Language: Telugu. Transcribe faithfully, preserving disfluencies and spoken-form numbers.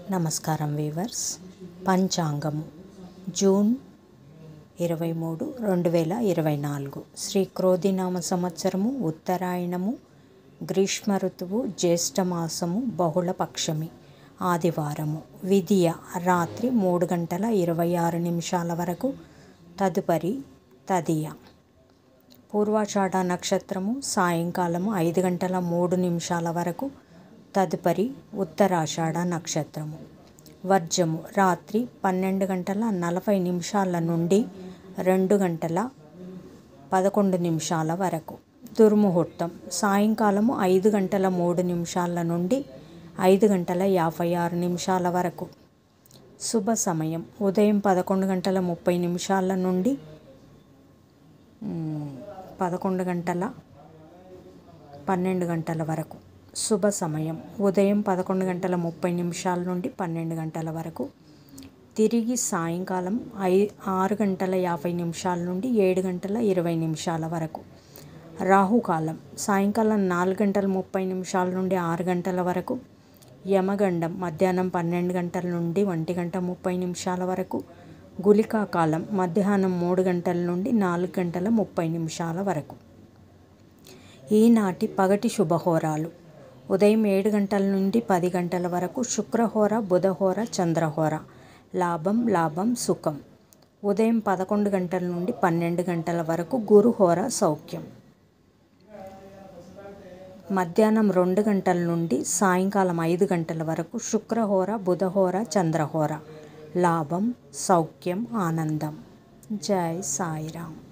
నమస్కారం వీవర్స్. పంచాంగము జూన్ ఇరవై మూడు రెండు వేల ఇరవై నాలుగు శ్రీ క్రోధినామ సంవత్సరము, ఉత్తరాయణము, గ్రీష్మ ఋతువు, జ్యేష్ఠమాసము, బహుళపక్షమి, ఆదివారము. విధియ రాత్రి మూడు గంటల ఇరవై ఆరు నిమిషాల వరకు, తదుపరి తదియ. పూర్వాషాఢ నక్షత్రము సాయంకాలము ఐదు గంటల మూడు నిమిషాల వరకు, తదుపరి ఉత్తరాషాఢ నక్షత్రము. వర్జము రాత్రి పన్నెండు గంటల నలభై నిమిషాల నుండి రెండు గంటల పదకొండు నిమిషాల వరకు. దుర్ముహూర్తం సాయంకాలము ఐదు గంటల మూడు నిమిషాల నుండి ఐదు గంటల యాభై ఆరు నిమిషాల వరకు. శుభ సమయం ఉదయం పదకొండు గంటల ముప్పై నిమిషాల నుండి పదకొండు గంటల పన్నెండు గంటల వరకు. శుభ సమయం ఉదయం పదకొండు గంటల ముప్పై నిమిషాల నుండి పన్నెండు గంటల వరకు. తిరిగి సాయంకాలం ఐ ఆరు గంటల యాభై నిమిషాల నుండి ఏడు గంటల ఇరవై నిమిషాల వరకు. రాహుకాలం సాయంకాలం నాలుగు గంటల ముప్పై నిమిషాల నుండి ఆరు గంటల వరకు. యమగండం మధ్యాహ్నం పన్నెండు గంటల నుండి ఒంటి గంట ముప్పై నిమిషాల వరకు. గుళికా కాలం మధ్యాహ్నం మూడు గంటల నుండి నాలుగు గంటల ముప్పై నిమిషాల వరకు. ఈనాటి పగటి శుభహోరాలు ఉదయం ఏడు గంటల నుండి పది గంటల వరకు శుక్రహోర, బుధహోర, చంద్రహోర. లాభం లాభం సుఖం. ఉదయం పదకొండు గంటల నుండి పన్నెండు గంటల వరకు గురుహోర, సౌఖ్యం. మధ్యాహ్నం రెండు గంటల నుండి సాయంకాలం ఐదు గంటల వరకు శుక్రహోర, బుధహోర, చంద్రహోర. లాభం సౌఖ్యం ఆనందం. జై సాయిరామ్.